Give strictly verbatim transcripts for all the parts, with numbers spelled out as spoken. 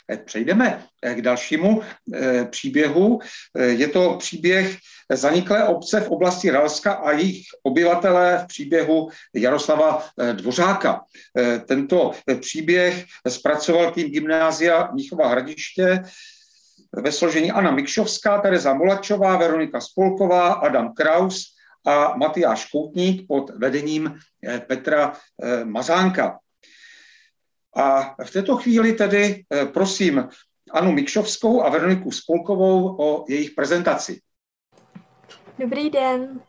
Přejdeme k dalšímu příběhu. Je to příběh zaniklé obce v oblasti Ralska a jejich obyvatelé v příběhu Jaroslava Dvořáka. Tento příběh zpracoval tým Gymnázia Mnichova Hradiště ve složení Anna Mikšovská, Tereza Molačová, Veronika Spolková, Adam Kraus a Matyáš Koutník pod vedením Petra Mazánka. A v této chvíli tedy prosím Annu Mikšovskou a Veroniku Spolkovou o jejich prezentaci. Dobrý den.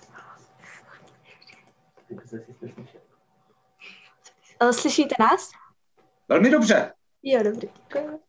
Slyšíte nás? Velmi dobře. Jo, dobrý, děkuji.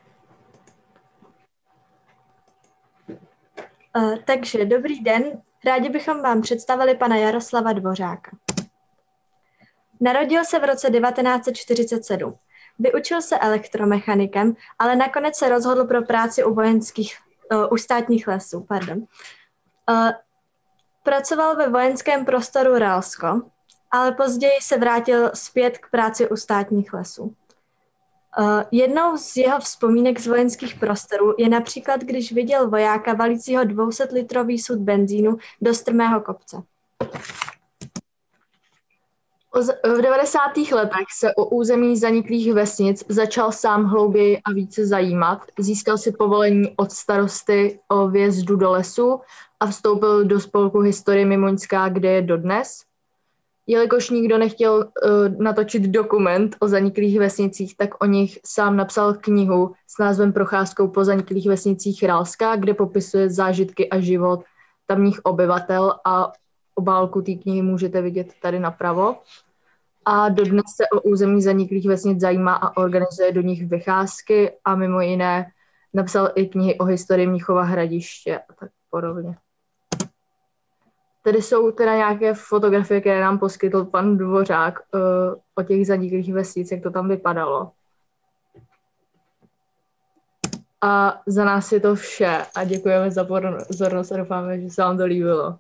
Uh, takže dobrý den. Rádi bychom vám představili pana Jaroslava Dvořáka. Narodil se v roce devatenáct set čtyřicet sedm. Vyučil se elektromechanikem, ale nakonec se rozhodl pro práci u vojenských, uh, u státních lesů. Pardon. Uh, pracoval ve vojenském prostoru Ralsko, ale později se vrátil zpět k práci u státních lesů. Uh, jednou z jeho vzpomínek z vojenských prostorů je například, když viděl vojáka valícího dvousetalitrový sud benzínu do strmého kopce. V devadesátých letech se o území zaniklých vesnic začal sám hlouběji a více zajímat, získal si povolení od starosty o vjezdu do lesu a vstoupil do spolku Historie Mimoňská, kde je dodnes. Jelikož nikdo nechtěl uh, natočit dokument o zaniklých vesnicích, tak o nich sám napsal knihu s názvem Procházkou po zaniklých vesnicích Ralska, kde popisuje zážitky a život tamních obyvatel a obálku té knihy můžete vidět tady napravo. A dodnes se o území zaniklých vesnic zajímá a organizuje do nich vycházky a mimo jiné napsal i knihy o historii Mnichova Hradiště a tak podobně. Tady jsou teda nějaké fotografie, které nám poskytl pan Dvořák uh, o těch zaniklých vesnic, jak to tam vypadalo. A za nás je to vše a děkujeme za pozornost a doufáme, že se vám to líbilo.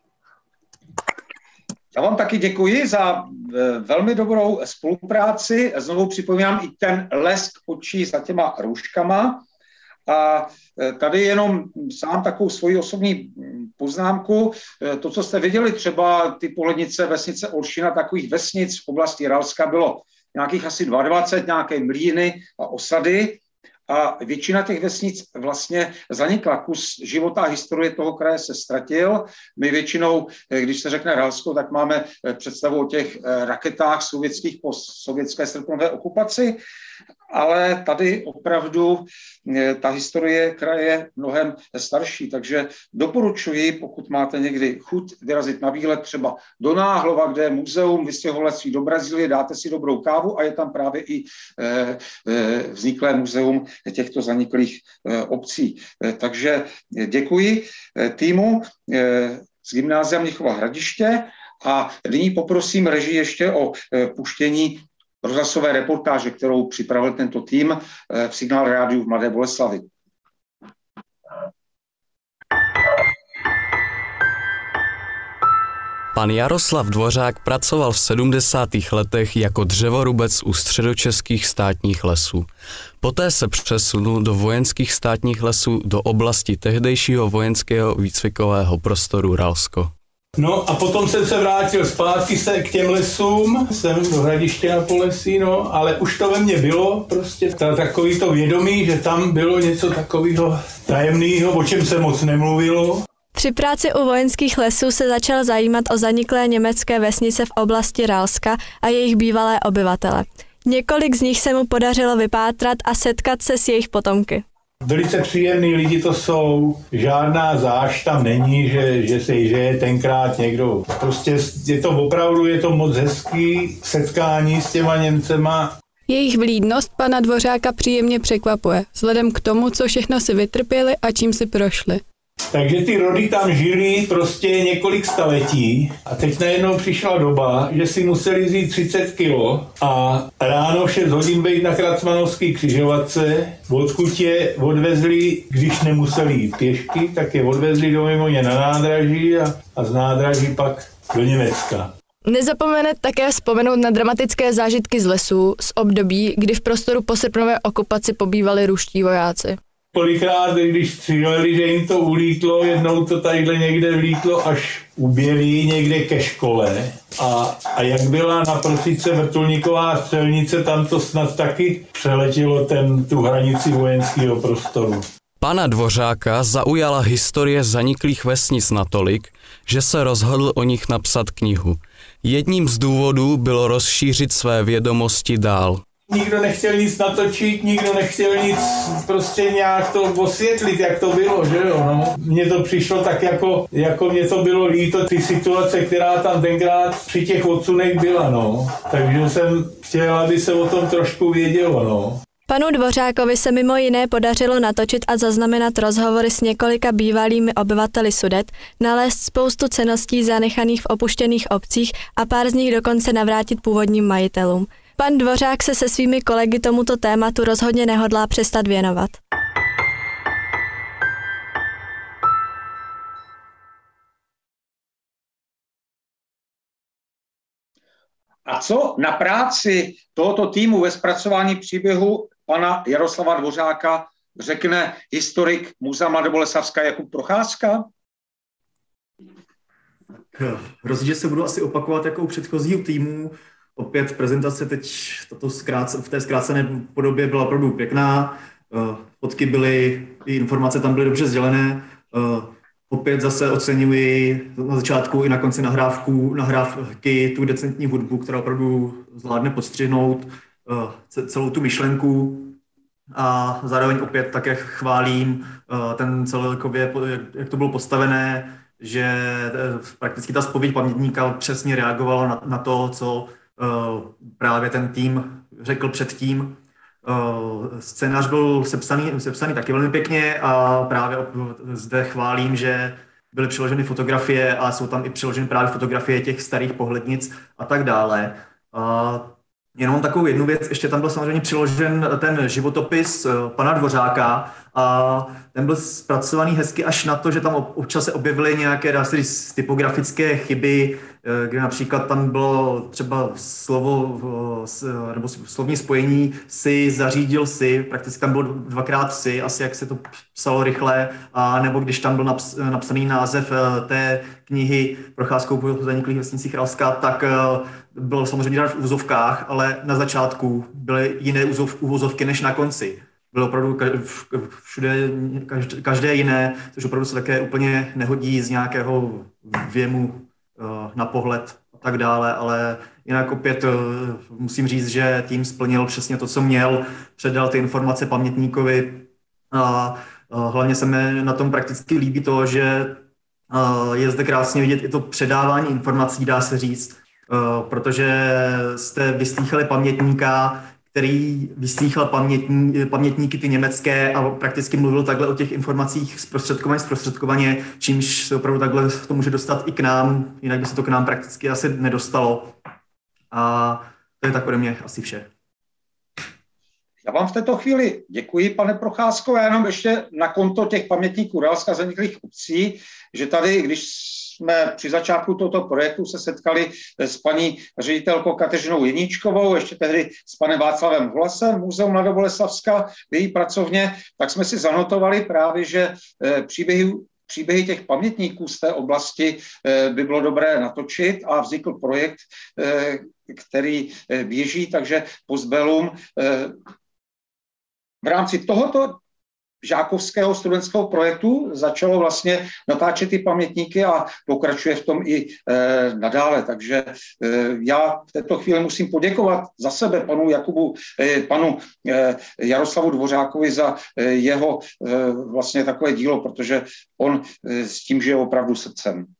Já vám taky děkuji za velmi dobrou spolupráci. Znovu připomínám i ten lesk očí za těma rouškama. A tady jenom sám takovou svoji osobní poznámku. To, co jste viděli, třeba ty pohlednice vesnice Olšina, takových vesnic v oblasti Ralska bylo nějakých asi dvacet dva, nějaké mlýny a osady. A většina těch vesnic vlastně zanikla. Kus života a historie toho kraje se ztratil. My většinou, když se řekne Ralsko, tak máme představu o těch raketách sovětských po sovětské srpnové okupaci, ale tady opravdu ta historie kraje je mnohem starší, takže doporučuji, pokud máte někdy chuť vyrazit na výlet třeba do Náhlova, kde je muzeum vystěhovalectví do Brazílie, dáte si dobrou kávu a je tam právě i vzniklé muzeum těchto zaniklých obcí. Takže děkuji týmu z Gymnázia Mnichova Hradiště a nyní poprosím režii ještě o puštění rozhlasové reportáže, kterou připravil tento tým v Signál rádiu v Mladé Boleslavi. Pan Jaroslav Dvořák pracoval v sedmdesátých letech jako dřevorubec u středočeských státních lesů. Poté se přesunul do vojenských státních lesů do oblasti tehdejšího vojenského výcvikového prostoru Ralsko. No a potom jsem se vrátil zpátky se k těm lesům, jsem do Hradiště na Polesí, no, ale už to ve mně bylo prostě ta, takový to vědomí, že tam bylo něco takového tajemného, o čem se moc nemluvilo. Při práci u vojenských lesů se začal zajímat o zaniklé německé vesnice v oblasti Ralska a jejich bývalé obyvatele. Několik z nich se mu podařilo vypátrat a setkat se s jejich potomky. Velice příjemný lidi to jsou, žádná zášť tam není, že, že se že je tenkrát někdo. Prostě je to opravdu, je to moc hezký setkání s těma Němcema. Jejich vlídnost pana Dvořáka příjemně překvapuje, vzhledem k tomu, co všechno si vytrpěli a čím si prošli. Takže ty rody tam žili prostě několik staletí a teď najednou přišla doba, že si museli vzít třicet kilo a ráno v šest hodin být na Kracmanovské křižovatce, odkud je odvezli, když nemuseli jít pěšky, tak je odvezli do Mimoně na nádraží a, a z nádraží pak do Německa. Nezapomene také vzpomenout na dramatické zážitky z lesů z období, kdy v prostoru po srpnové okupaci pobývali ruští vojáci. Kolikrát, když stříleli, že jim to ulítlo, jednou to tadyhle někde vlítlo až u Bělí, někde ke škole. A, a jak byla na Prosice vrtulníková střelnice, tam to snad taky přeletělo ten, tu hranici vojenského prostoru. Pana Dvořáka zaujala historie zaniklých vesnic natolik, že se rozhodl o nich napsat knihu. Jedním z důvodů bylo rozšířit své vědomosti dál. Nikdo nechtěl nic natočit, nikdo nechtěl nic prostě nějak to osvětlit, jak to bylo, že jo, no. Mně to přišlo tak jako, jako mě to bylo líto, ty situace, která tam tenkrát při těch odsunech byla, no. Takže jsem chtěl, aby se o tom trošku vědělo, no. Panu Dvořákovi se mimo jiné podařilo natočit a zaznamenat rozhovory s několika bývalými obyvateli Sudet, nalézt spoustu cenností zanechaných v opuštěných obcích a pár z nich dokonce navrátit původním majitelům. Pan Dvořák se se svými kolegy tomuto tématu rozhodně nehodlá přestat věnovat. A co na práci tohoto týmu ve zpracování příběhu pana Jaroslava Dvořáka řekne historik Muzea Mladoboleslavska Jakub Procházka? Hrozí, že se budu asi opakovat jako u předchozího týmu. Opět prezentace teď tato zkrátce, v té zkrácené podobě byla opravdu pěkná. Fotky byly, i informace tam byly dobře sdělené. Opět zase oceňuji na začátku i na konci nahrávku, nahrávky tu decentní hudbu, která opravdu zvládne podstřihnout celou tu myšlenku. A zároveň opět také chválím ten celkově, jak to bylo postavené, že prakticky ta zpověď pamětníka přesně reagovala na, na to, co právě ten tým řekl předtím. Scénář byl sepsaný, sepsaný taky velmi pěkně a právě zde chválím, že byly přiloženy fotografie a jsou tam i přiloženy právě fotografie těch starých pohlednic a tak dále. A jenom takovou jednu věc, ještě tam byl samozřejmě přiložen ten životopis pana Dvořáka a ten byl zpracovaný hezky až na to, že tam občas se objevily nějaké, dá se říct, typografické chyby, kde například tam bylo třeba slovo nebo slovní spojení si, zařídil si, prakticky tam bylo dvakrát si, asi jak se to psalo rychle, a nebo když tam byl naps, napsaný název té knihy Procházkou po zaniklých vesnicích Ralska, tak bylo samozřejmě v úvozovkách, ale na začátku byly jiné úvozovky než na konci. Bylo opravdu všude každé jiné, což opravdu se také úplně nehodí z nějakého věmu na pohled a tak dále, ale jinak opět musím říct, že tým splnil přesně to, co měl, předal ty informace pamětníkovi a hlavně se mi na tom prakticky líbí to, že je zde krásně vidět i to předávání informací, dá se říct, protože jste vyslýchali pamětníka, který vyslýchal pamětní, pamětníky ty německé a prakticky mluvil takhle o těch informacích zprostředkovaně, zprostředkovaně, čímž se opravdu takhle to může dostat i k nám, jinak by se to k nám prakticky asi nedostalo. A to je tak ode mě asi vše. Já vám v této chvíli děkuji, pane Procházko, já jenom ještě na konto těch pamětníků Ralska zaniklých obcí, že tady, když jsme při začátku tohoto projektu se setkali s paní ředitelkou Kateřinou Jeníčkovou, ještě tehdy s panem Václavem Hlasem, Muzeum Mladoboleslavska, v její pracovně, tak jsme si zanotovali právě, že příběhy, příběhy těch pamětníků z té oblasti by bylo dobré natočit a vznikl projekt, který běží, takže Postbellum v rámci tohoto žákovského studentského projektu začalo vlastně natáčet ty pamětníky a pokračuje v tom i e, nadále. Takže e, já v této chvíli musím poděkovat za sebe panu Jakubu, e, panu e, Jaroslavu Dvořákovi za e, jeho e, vlastně takové dílo, protože on e, s tím žije opravdu srdcem.